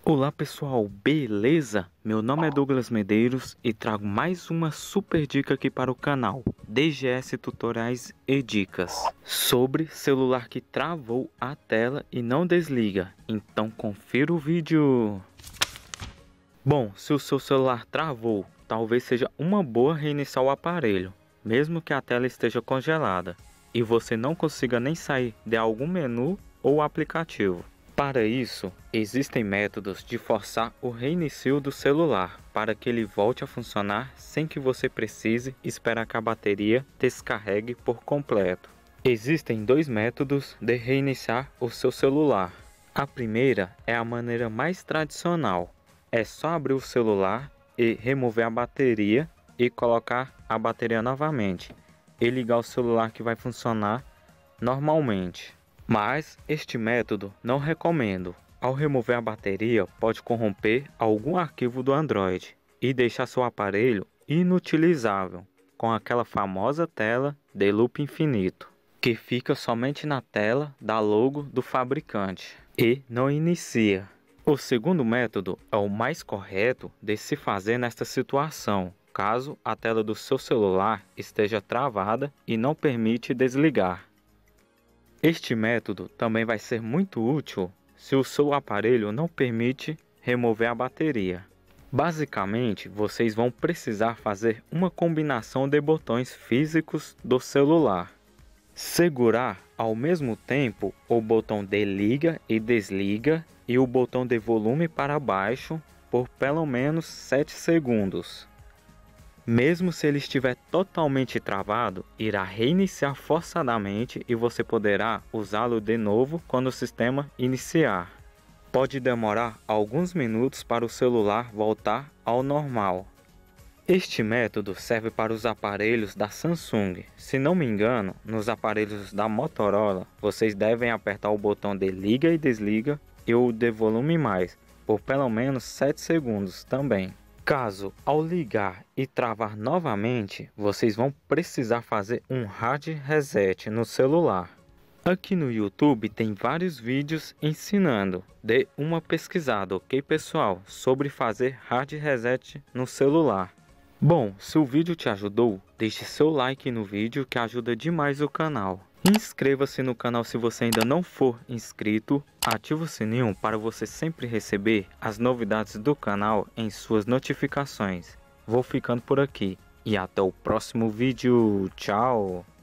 Olá pessoal, beleza? Meu nome é Douglas Medeiros e trago mais uma super dica aqui para o canal DGS Tutoriais e Dicas sobre celular que travou a tela e não desliga. Então confira o vídeo. Bom, se o seu celular travou, talvez seja uma boa reiniciar o aparelho, mesmo que a tela esteja congelada e você não consiga nem sair de algum menu ou aplicativo. Para isso, existem métodos de forçar o reinicio do celular para que ele volte a funcionar sem que você precise esperar que a bateria descarregue por completo. Existem dois métodos de reiniciar o seu celular. A primeira é a maneira mais tradicional. É só abrir o celular e remover a bateria e colocar a bateria novamente e ligar o celular, que vai funcionar normalmente. Mas este método não recomendo. Ao remover a bateria, pode corromper algum arquivo do Android e deixar seu aparelho inutilizável, com aquela famosa tela de loop infinito, que fica somente na tela da logo do fabricante e não inicia. O segundo método é o mais correto de se fazer nesta situação, caso a tela do seu celular esteja travada e não permite desligar. Este método também vai ser muito útil se o seu aparelho não permite remover a bateria. Basicamente, vocês vão precisar fazer uma combinação de botões físicos do celular. Segurar ao mesmo tempo o botão de liga e desliga e o botão de volume para baixo por pelo menos 7 segundos. Mesmo se ele estiver totalmente travado, irá reiniciar forçadamente e você poderá usá-lo de novo quando o sistema iniciar. Pode demorar alguns minutos para o celular voltar ao normal. Este método serve para os aparelhos da Samsung. Se não me engano, nos aparelhos da Motorola, vocês devem apertar o botão de liga e desliga e o de volume mais, por pelo menos 7 segundos também. Caso, ao ligar e travar novamente, vocês vão precisar fazer um hard reset no celular. Aqui no YouTube tem vários vídeos ensinando. Dê uma pesquisada, ok pessoal, sobre fazer hard reset no celular. Bom, se o vídeo te ajudou, deixe seu like no vídeo, que ajuda demais o canal. Inscreva-se no canal se você ainda não for inscrito. Ative o sininho para você sempre receber as novidades do canal em suas notificações. Vou ficando por aqui e até o próximo vídeo. Tchau!